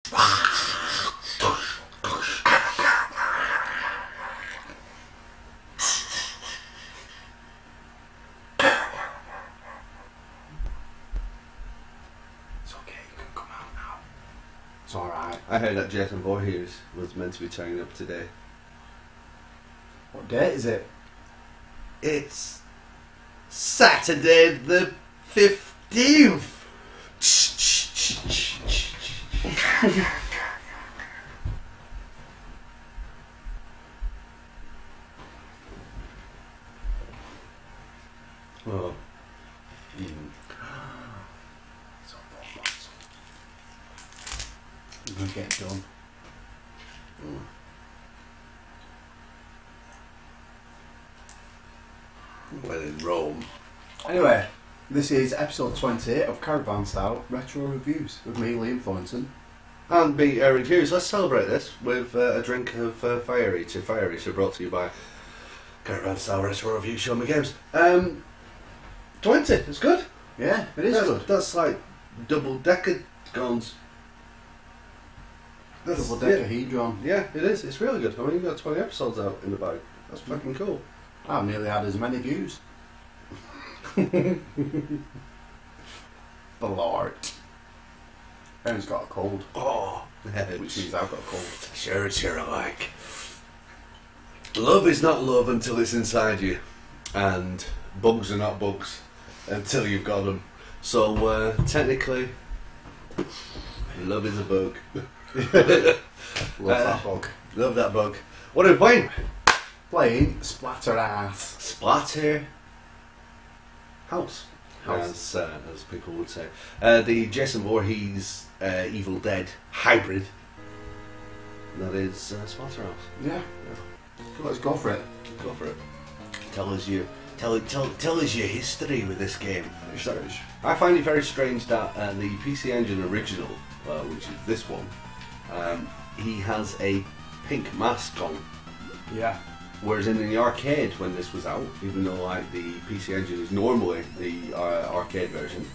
It's alright. I heard that Jason Voorhees was meant to be turning up today. What date is it? It's Saturday the 15th. Oh. So 4 months. You're going to get it done. Well, in Rome. Anyway, this is episode 20 of Caravan Style Retro Reviews with me, Liam Thornton. And me, Eric Hughes. Let's celebrate this with a drink of Fire Eater. Fire Eater brought to you by Caravan Style Retro Review. Show me games. 20. It's good. Yeah, it is good. That's like double decker guns. Double decahedron. Yeah, it is. It's really good. I mean, you've got 20 episodes out in the bag. That's fucking cool. I've nearly had as many views. Blart. Aaron's got a cold. Oh, Which means I've got a cold. Sure, I like. Love is not love until it's inside you, and bugs are not bugs until you've got them. So technically, love is a bug. Love that bug. Love that bug. What are we playing? Playing Splatterhouse. Splatterhouse. As people would say. The Jason Voorhees Evil Dead hybrid. That is Splatterhouse. Yeah. Let's go for it. Go for it. Tell us your history with this game. I find it very strange that the PC Engine original, which is this one, he has a pink mask on. Yeah. Whereas in the arcade when this was out, even though like the PC Engine is normally the arcade version,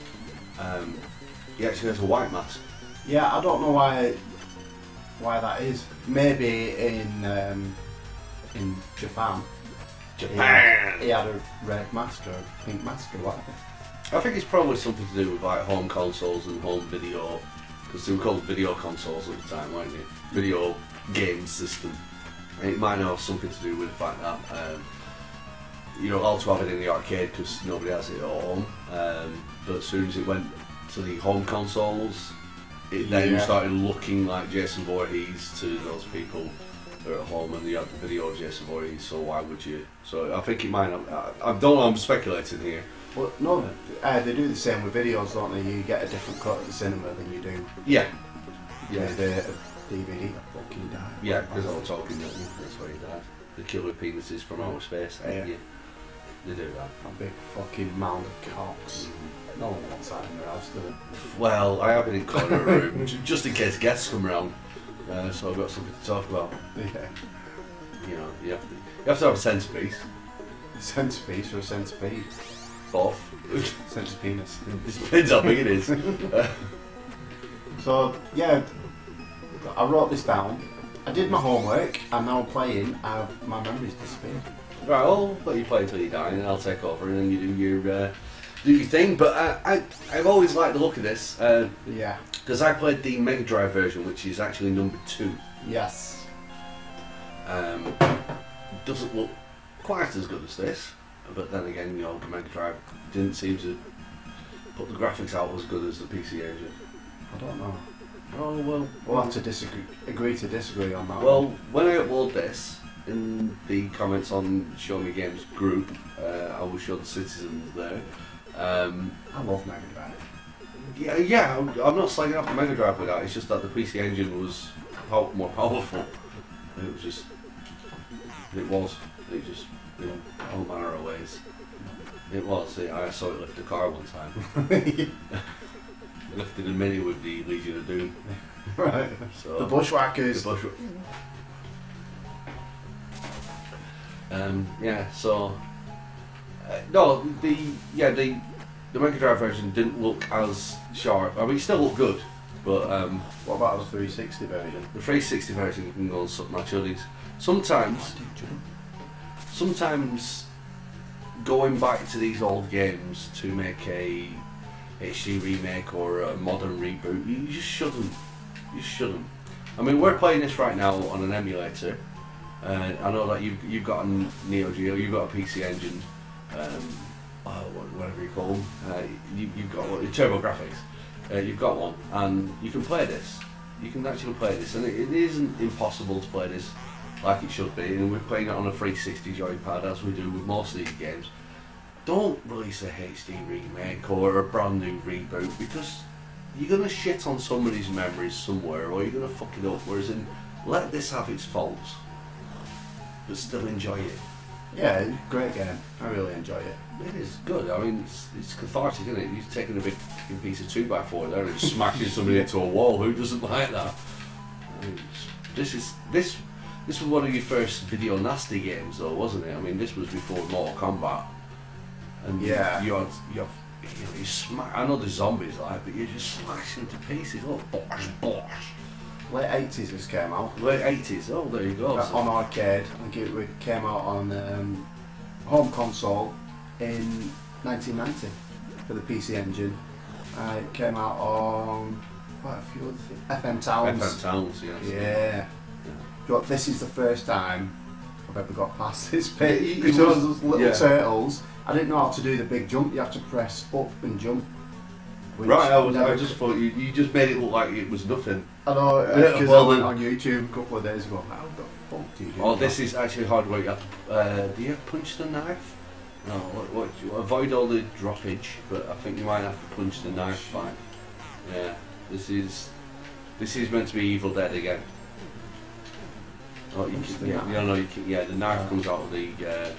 he actually has a white mask. Yeah, I don't know why that is. Maybe in Japan. He had a red mask or a pink mask or whatever. I think it's probably something to do with like home consoles and home video, because they were called video consoles at the time, weren't they? Video game system. And it might have something to do with the fact that you know, also have it in the arcade because nobody has it at home. But as soon as it went to the home consoles, it then started looking like Jason Voorhees to those people that are at home, and you have the video of Jason Voorhees. So why would you? So I think it might have. I don't know. I'm speculating here. Well, no, they do the same with videos, don't they? You get a different cut at the cinema than you do. Yeah. The DVD fucking died. Yeah, because I was talking that that's why he died. The killer penises from outer space. Yeah. They do that. A big fucking mound of cocks. No one wants that in their house, do they? Well, I have it in corner of the room just in case guests come round. So I've got something to talk about. Yeah. You know, you have to have a centerpiece. A centerpiece or a centipede? Both. Centerpenis. It depends how big it is. So yeah, I wrote this down. I did my homework, and now I'm playing. My memory's disappeared. Right, I'll let you play until you die, and then I'll take over, and then you do your thing. But I've always liked the look of this. Yeah. Because I played the Mega Drive version, which is actually number 2. Yes. Doesn't look quite as good as this, but then again, you know, the Mega Drive didn't seem to put the graphics out as good as the PC Engine. I don't know. Oh well. We'll have to agree to disagree on that. Well, when I upload this in the comments on Show Me Games group, I will show the citizens there. I love Mega Drive. Yeah, I'm not slagging off the Mega Drive with that. It's just that the PC Engine was more powerful. It was just, in all manner of ways. It was. I saw it lift a car one time. Lifted a Mini with the Legion of Doom. Right. So, the Bushwhackers. Yeah. So no, the Mega Drive version didn't look as sharp. I mean, it still looked good, But what about the 360 version? the 360 version you can go and suck my chuddies. Sometimes going back to these old games to make a HD remake or a modern reboot, you just shouldn't. You shouldn't. I mean, we're playing this right now on an emulator. I know that you've got a Neo Geo, you've got a PC Engine, whatever you call them. You've got your Turbo Graphics. You've got one, and you can play this. You can actually play this, and it isn't impossible to play this like it should be. And we're playing it on a 360 joypad, as we do with most of these games. Don't release a HD remake or a brand new reboot, because you're gonna shit on somebody's memories somewhere, or you're gonna fuck it up. Whereas let this have its faults, but still enjoy it. Yeah, it's a great game. I really enjoy it. It is good. I mean, it's cathartic, isn't it? You're taking a big fucking piece of 2x4 there and smashing somebody into a wall. Who doesn't like that? I mean, this was one of your first video nasty games, though, wasn't it? I mean, this was before Mortal Kombat. And yeah, you smash. I know the zombies like, but you're just smashing to pieces. Oh, bosh. Late 80s this came out. Late 80s. Oh, there you go. On arcade. I think it came out on home console in 1990 for the PC Engine. It came out on quite a few other things. FM Towns. FM Towns, yes. Yeah. But this is the first time I've ever got past this bit. It It's was- those little yeah. turtles. I didn't know how to do the big jump. You have to press up and jump. which Right, I never- just thought you just made it look like it was nothing. I know, Yeah, because well, I went on YouTube a couple of days ago. How the fuck do you do Oh, that? this is actually hard work. You have to, do you punch the knife? No, avoid all the droppage, but I think you might have to punch the knife back. Yeah, this is meant to be Evil Dead again. Oh, you Punch can, the yeah, knife? you know, yeah, the knife comes out of the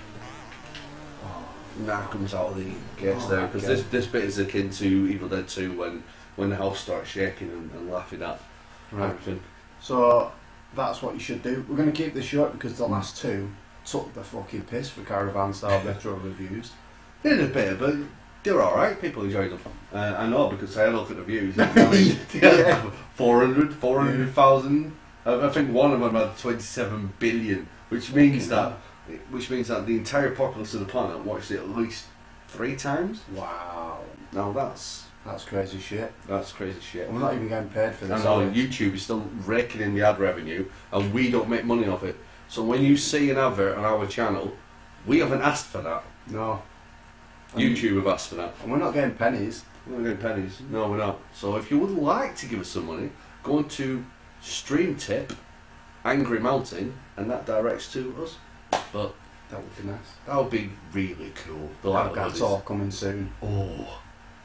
knife comes out of the case there, because okay. this bit is akin to Evil Dead 2 when the house starts shaking and laughing at everything. So that's what you should do. We're going to keep this short because the last two took the fucking piss for Caravan style retro reviews. They did a bit, but they're alright. People enjoyed them. I know, because I had a look at the views. I mean, Yeah. 400,000. I think one of them had 27 billion, which means that the entire populace of the planet watched it at least 3 times. Wow. Now that's crazy shit. crazy shit. And we're not even getting paid for this. And on are we? YouTube is still raking in the ad revenue, and we don't make money off it. So when you see an advert on our channel, we haven't asked for that. No. YouTube have asked for that. And we're not getting pennies. We're not getting pennies. No, we're not. So if you would like to give us some money, go on to Stream Tip, Angry Mountain, and that directs to us. But That would be nice. that would be really cool. The That's likelihood all is- coming soon. Oh.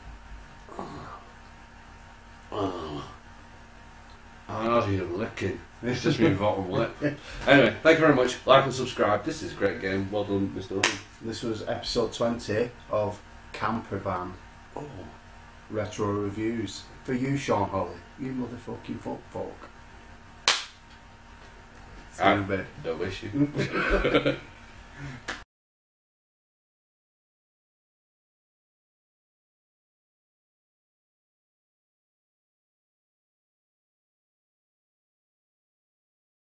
I'm not even licking. It's just my bottom lip. Anyway, thank you very much. Like and subscribe. This is a great game. Well done, Mr. Owen. This was episode 20 of Caravan Oh. Retro Reviews. For you, Sean Holly. You motherfucking folk. See you, babe. No issue.